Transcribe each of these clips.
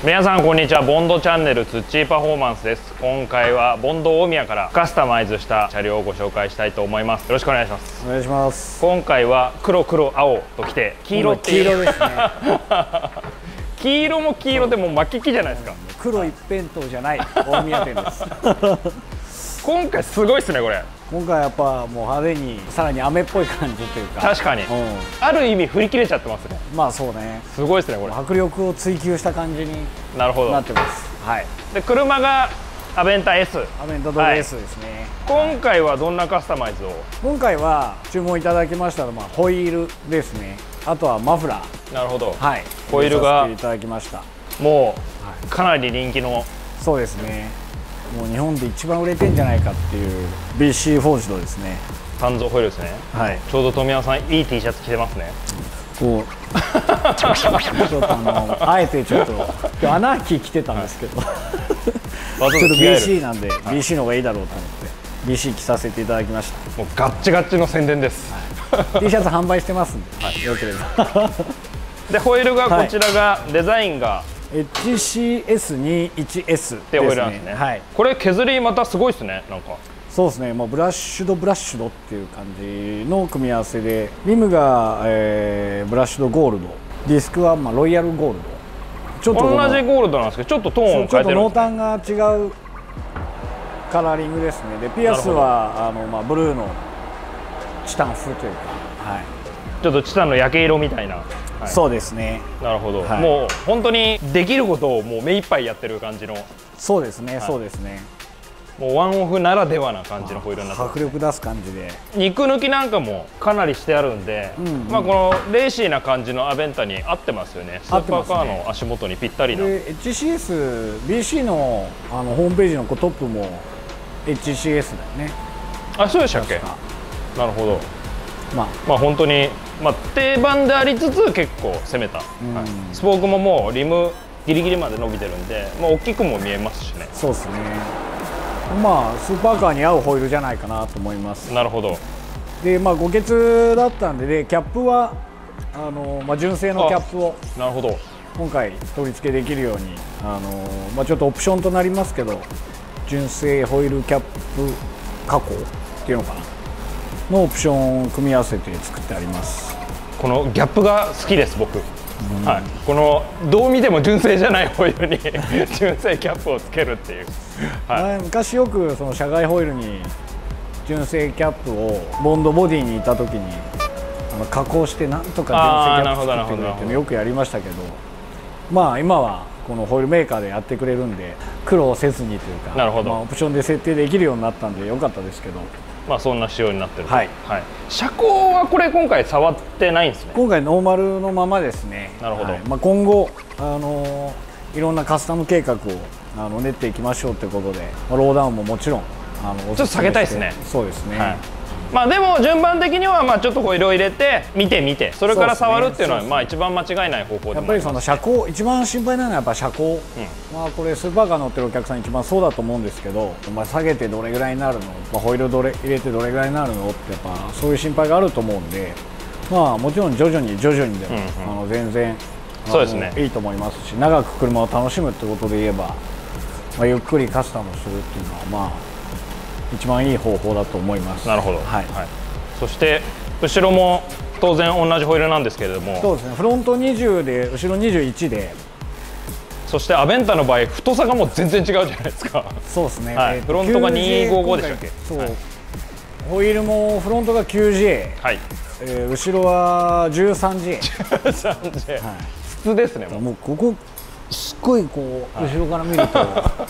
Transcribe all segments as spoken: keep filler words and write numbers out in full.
皆さんこんにちは。ボンドチャンネルツッチーパフォーマンスです。今回はボンド大宮からカスタマイズした車両をご紹介したいと思います。よろしくお願いします。 お願いします。 今回は黒黒青ときて黄色っていう。 黄色ですね。 黄色も黄色でもう巻き木じゃないですか。 黒一辺倒じゃない大宮店です。 今回すごいですねこれ。 今回やっぱもう派手にさらに雨っぽい感じというか、 確かに、うん、ある意味振り切れちゃってますね。 まあそうね、 すごいですねこれ。 迫力を追求した感じになるほどなってます。はい。 で車がアベンタ S、 アベンタドル S ですね。 はい、今回はどんなカスタマイズを？ 今回は注文いただきましたのは、まあ、ホイールですね。あとはマフラー。 なるほど。 はい。 ホイールがいただきました。 もうかなり人気の。 そうですね。もう日本で一番売れてんじゃないかっていう ビーシー フォージドですね。 鍛造ホイールですね。はい。ちょうど富山さんいい T シャツ着てますね。こうちょっとあのあえてちょっと今日アナーキー着てたんですけど、ちょっと ビーシー なんで ビーシー の方がいいだろうと思って ビーシー 着させていただきました。 もうガッチガッチの宣伝です。 はい、T シャツ販売してますんで、はい、よければ。 でホイールがこちらが、はい、デザインがエイチシーエスにじゅういちエスってホイールなんですね。はい、これ削りまたすごいですね。なんかそうですね、もうブラッシュドブラッシュドっていう感じの組み合わせで、リムが、えー、ブラッシュドゴールド、ディスクはまあロイヤルゴールド、 ちょっと同じゴールドなんですけどちょっとトーンを変えてるんですね。ちょっと濃淡が違うカラーリングですね。でピアスはあの、まあ、ブルーのチタン風というか、はい、 ちょっとチタンの焼け色みたいな。 はい、そうですね。 なるほど、はい、もう本当にできることをもう目いっぱいやってる感じの。そうですね、はい、そうですね。もうワンオフならではな感じのホイールになってます、ね、迫力出す感じで肉抜きなんかもかなりしてあるんで、うんうん、まあこのレーシーな感じのアベンタに合ってますよね。スーパーカーの足元にぴったりな。 で エイチシーエス、ビーシー の, あのホームページのトップも エイチシーエス だよね。 あ、そうでしたっけ。なるほど。まあ、まあ本当に、まあ、定番でありつつ結構攻めた、うん、はい、スポークももうリムギリギリまで伸びてるんで、まあ、大きくも見えますしね。 そうですね。まあスーパーカーに合うホイールじゃないかなと思います。 なるほど。で、 まあご欠だったんで、ね、キャップはあの、まあ、純正のキャップをなるほど今回取り付けできるように、あの、まあ、ちょっとオプションとなりますけど、純正ホイールキャップ加工っていうのかなのオプションを組み合わせて作ってあります。 このギャップが好きです僕。うん、はい、このどう見ても純正じゃないホイールに純正キャップをつけるっていう、 はい、昔よくその車外ホイールに純正キャップをボンドボディにいた時にあの加工してなんとか純正キャップ作ってくれってよくやりましたけど、まあ今はこのホイールメーカーでやってくれるんで苦労せずにというか、なるほど、まあ、オプションで設定できるようになったんでよかったですけど。 まあそんな仕様になってる。はい、はい、車高はこれ今回触ってないんですね。 今回ノーマルのままですね。 なるほど。はい、 まあ今後あのー、いろんなカスタム計画をあの練っていきましょうということで、まあ、ローダウンももちろんあのちょっと下げたいですね。 そうですね。はい、 まあでも順番的にはまあちょっとホイールを入れて見てみてそれから触るっていうのはまあ一番間違いない方法でもあります。 やっぱりその車高一番心配なのはやっぱ車高、うん、まあこれスーパーカー乗ってるお客さん一番そうだと思うんですけど、まあ、下げてどれぐらいになるの、まあ、ホイールどれ入れてどれぐらいになるのってやっぱそういう心配があると思うんで、まあもちろん徐々に徐々にでも、うんうん、あの全然そうですねいいと思いますし、長く車を楽しむってことで言えば、まあ、ゆっくりカスタムするっていうのはまあ一番いい方法だと思います。 なるほど。はい、はい、そして後ろも当然同じホイールなんですけれども、 そうですね、フロントにじゅうで後ろにじゅういちで、 そしてアベンタの場合太さがもう全然違うじゃないですか。 そうですね、 はい、フロントがにひゃくごじゅうごでしたっけ。 そう、 はい、 ホイールもフロントが キュージェー、はい、えー、後ろは じゅうさんジェーじゅうさんジェー、はい、筒ですね。 もうここすっごいこう、はい、後ろから見ると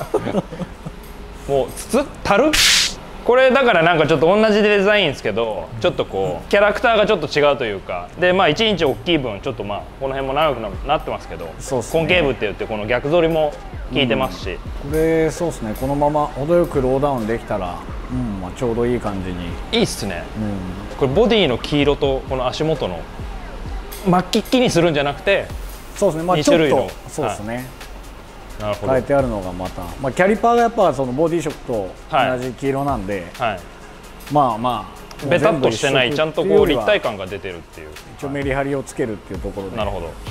もう筒たるこれだからなんかちょっと同じデザインですけどちょっとこうキャラクターがちょっと違うというかで、まあいちインチ大きい分ちょっとまあこの辺も長くなってますけど、コンケーブって言ってこの逆反りも効いてますし、うん、 これそうですね、このまま程よくローダウンできたら、うん、まあちょうどいい感じにいいっすね。うん、これボディの黄色とこの足元の巻きっきにするんじゃなくて、 そうですね、まあ、 に種類のそうですね、 はい、 変えてあるのがまた、まあ、キャリパーがやっぱそのボディ色と同じ黄色なんで、はいはい、まあまあベタっとしてない、ちゃんとこう立体感が出てるっていう、 一応メリハリをつけるっていうところで、 なるほど。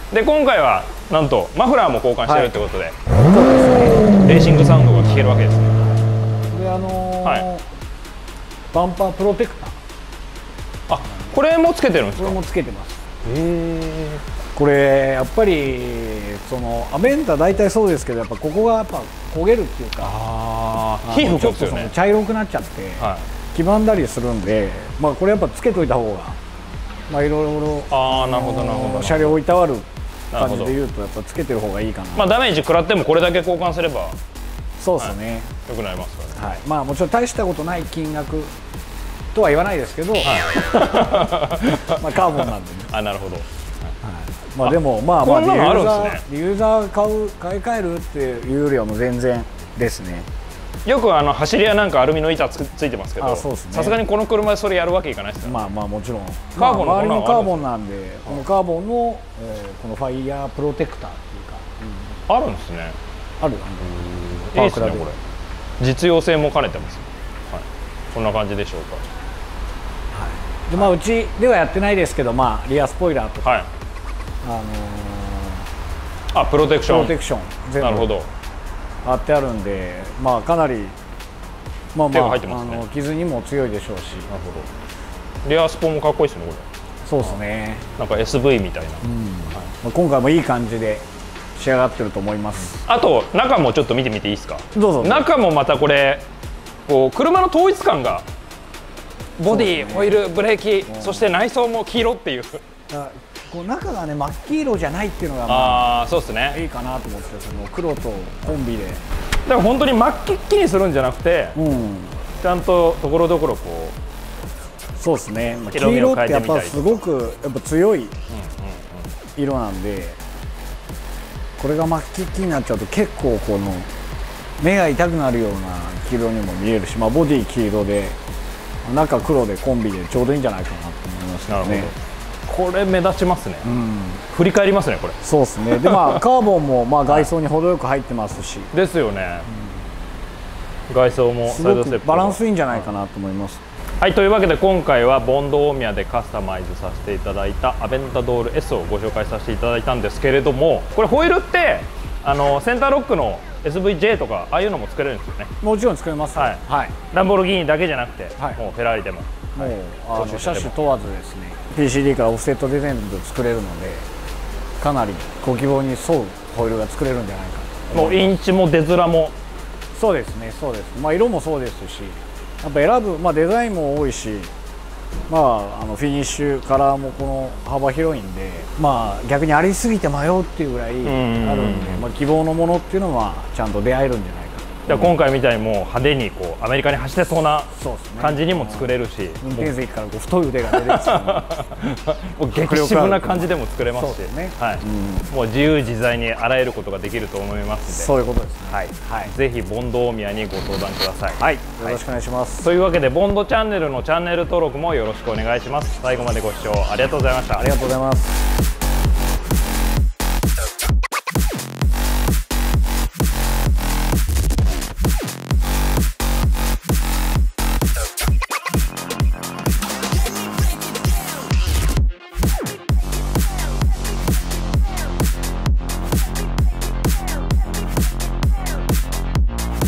で今回はなんとマフラーも交換してるってことで、はい、そうですね、レーシングサウンドが聞けるわけですね。 であのーはい、バンパープロテクター、 あ、これもつけてるんですか？ これもつけてます。へえ。これやっぱりそのアベンタ大体そうですけど、やっぱここがやっぱ焦げるっていうか、ああ、火吹くんですよね。茶色くなっちゃって、はい、黄ばんだりするんで、まあこれやっぱつけといた方が、まあいろいろ、ああ、なるほどなるほど、車両をいたわる感じでいうとやっぱつけてる方がいいかな。まあダメージ食らってもこれだけ交換すれば、そうですね、良くなりますからね。はい、まあもちろん大したことない金額とは言わないですけど、はい、まあカーボンなんでね。あ、なるほど。まあでもまあまあユーザーユーザー買う買い替えるっていうよりはもう全然ですね。よくあの走り屋なんかアルミの板つついてますけど、さすがにこの車でそれやるわけいかないですよね。まあまあもちろんカーボンの周りのカーボンなんで、このカーボンの、えー、このファイヤープロテクターっていうか、うん、あるんですね。ある。いいですねこれ。実用性も兼ねてます。はい。こんな感じでしょうか。はい。でまあうちではやってないですけど、まあリアスポイラーとか。はい、あのー、あ、プロテクション、プロテクション全部なるほど貼ってあるんで、まあかなりまあまあ、あの傷にも強いでしょうし。なるほど。リアスポもかっこいいですねこれ。そうですね。なんか エスブイ みたいな。うん、はい、今回もいい感じで仕上がってると思います。あと中もちょっと見てみていいですか？どうぞ。中もまたこれこう車の統一感が、ボディ、ホイール、ブレーキ、そして内装も黄色っていう。こう中がね真っ黄色じゃないっていうのが、まあ、あ、そうですね、いいかなと思って、その黒とコンビで。だから本当に真っ黄っきにするんじゃなくて、うん、ちゃんとところどころこう、そうですね、まあ、黄色ってやっぱすごくやっぱ強い色なんで、これが真っ黄っきになっちゃうと結構この目が痛くなるような黄色にも見えるし、まあ、ボディ黄色で中黒でコンビでちょうどいいんじゃないかなと思いますけどね。これ目立ちますね、うん、振り返りますねこれ。そうですね。でまあカーボンもまあ外装に程よく入ってますしですよね、うん、外装もすごくバランスいいんじゃないかなと思います。はい、というわけで今回はボンド大宮でカスタマイズさせていただいたアベンタドール S をご紹介させていただいたんですけれども、これホイールってあのセンターロックの エスブイジェー とかああいうのも作れるんですよね。もちろん作れます。はい、はい、ランボルギーニだけじゃなくて、はい、もうフェラーリでももう、はい、あの車種問わずですね ピーシーディー からオフセットで全部作れるので、かなりご希望に沿うホイールが作れるんじゃないかと。もうインチも出面もそうですね、そうです。まあ色もそうですし、やっぱ選ぶ、まあ、デザインも多いし、まあ、あのフィニッシュカラーもこの幅広いんで、まあ、逆にありすぎて迷うっていうぐらいあるんで、まあ、希望のものっていうのはちゃんと出会えるんじゃないかと。今回みたいにもう派手にこうアメリカに走ってそうな感じにも作れるし、運転席からこう太い腕が出てきてもう激渋な感じでも作れますし、もう自由自在にあらゆることができると思いますので、そういうことですね。はい、はい、ぜひボンド大宮にご相談ください。はい、よろしくお願いします。というわけでボンドチャンネルのチャンネル登録もよろしくお願いします。最後までご視聴ありがとうございました。ありがとうございます。